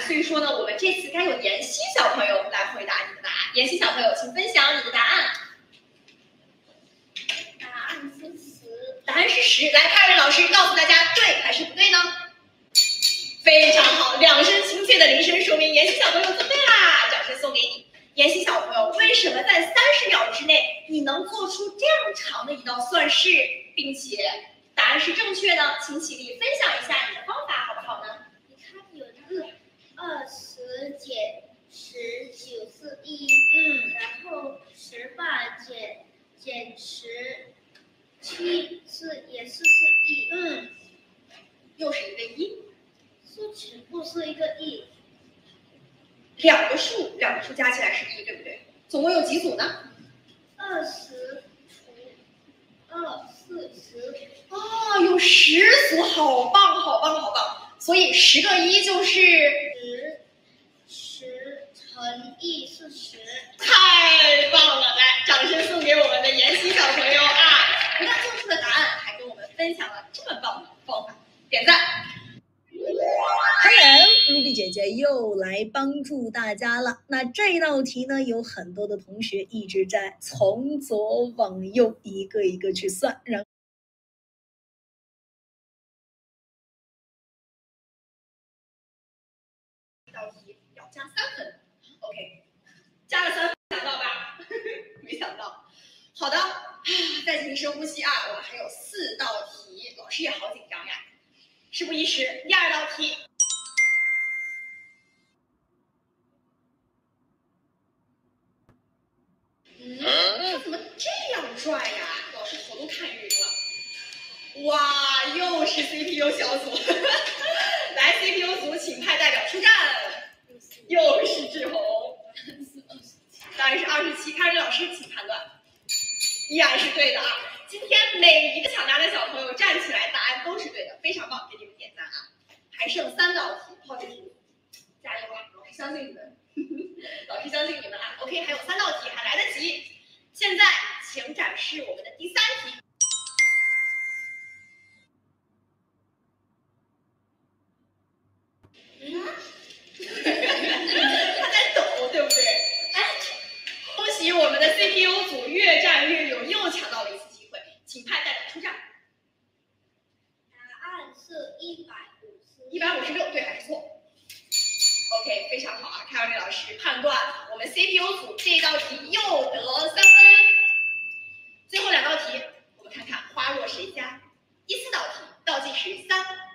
所以说呢，我们这次该由妍希小朋友来回答你的答案。妍希小朋友，请分享你的答案。 答案是10。 答案是10。来，凯瑞老师告诉大家，对还是不对呢？非常好，2声清脆的铃声，说明妍希小朋友做对啦，掌声送给你。妍希小朋友，为什么在30秒之内你能做出这样长的一道算式，并且答案是正确的？请起立分享一下你的方法，好不好呢？ 你看有那个20减10就是1，然后18减17也是1， 又是一个1， 是全部是一个1。 两个数加起来是1，对不对？总共有几组呢 20除2，40。 哦，有10组，好棒，好棒，好棒！所以10个1就是 10乘以是10。 太棒了！来，掌声送给我们的妍希小朋友啊！不但做出了答案，还跟我们分享了这么棒的方法，点赞。 Hello，Ruby 姐姐又来帮助大家了。那这道题呢，有很多的同学一直在从左往右一个一个去算，然后这道题要加3分 ，OK， 加了3分，想到吧？没想到。好的，再进行深呼吸啊，我们还有4道题，老师也好紧张呀。事不宜迟，第2道题。他怎么这样转呀？老师头都看晕了。哇，又是 CPU 小组，来 CPU 组请派代表出战。又是志宏，答案是27。凯瑞老师，请判断。依然是对的啊！今天每一个抢答的小朋友站起来，答案都是对的，非常棒，给你们点赞啊！还剩3道题，泡姐姐加油啊！老师相信你们，老师相信你们啊 ！OK， 还有3道题，还来得及。现在，请展示我们的第3题。他在抖，对不对？哎，恭喜我们的 CPU 组越战越勇，又抢到了一次机会，请派代表出战。 答案是 156，对还是错 ？OK， 非常好啊！凯瑞老师判断我们 CPU 组这道题又得3分。最后2道题，我们看看花落谁家。第4道题倒计时3、